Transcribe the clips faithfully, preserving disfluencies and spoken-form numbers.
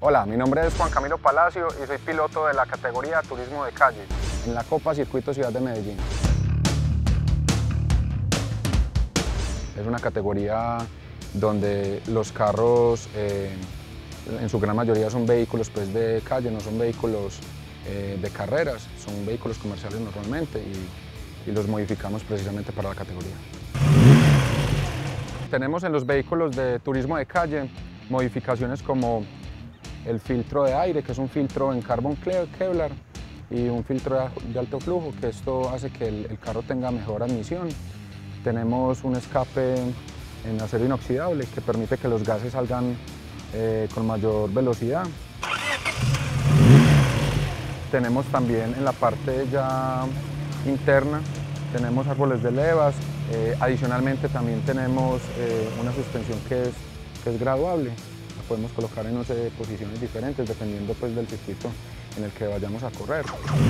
Hola, mi nombre es Juan Camilo Palacio y soy piloto de la categoría Turismo de Calle en la Copa Circuito Ciudad de Medellín. Es una categoría donde los carros eh, en su gran mayoría son vehículos pues, de calle, no son vehículos eh, de carreras, son vehículos comerciales normalmente y, y los modificamos precisamente para la categoría. Tenemos en los vehículos de turismo de calle modificaciones como el filtro de aire, que es un filtro en carbon Kevlar, y un filtro de alto flujo, que esto hace que el, el carro tenga mejor admisión. Tenemos un escape en acero inoxidable que permite que los gases salgan eh, con mayor velocidad. Tenemos también en la parte ya interna, tenemos árboles de levas, eh, adicionalmente también tenemos eh, una suspensión que es, que es graduable. La podemos colocar en once posiciones diferentes dependiendo pues, del circuito en el que vayamos a correr.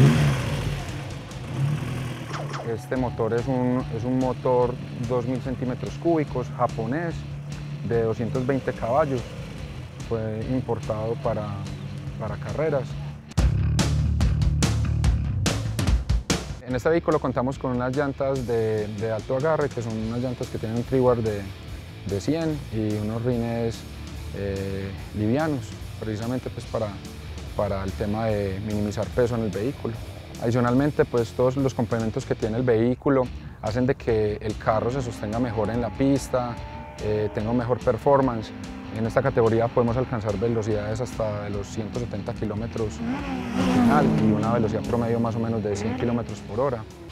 Este motor es un, es un motor dos mil centímetros cúbicos japonés de doscientos veinte caballos. Fue importado para, para carreras. En este vehículo contamos con unas llantas de, de alto agarre, que son unas llantas que tienen un triwar de, de cien y unos rines eh, livianos, precisamente pues para, para el tema de minimizar peso en el vehículo. Adicionalmente, pues todos los complementos que tiene el vehículo hacen de que el carro se sostenga mejor en la pista, eh, tenga un mejor performance. En esta categoría podemos alcanzar velocidades hasta de los ciento setenta kilómetros al final y una velocidad promedio más o menos de cien kilómetros por hora.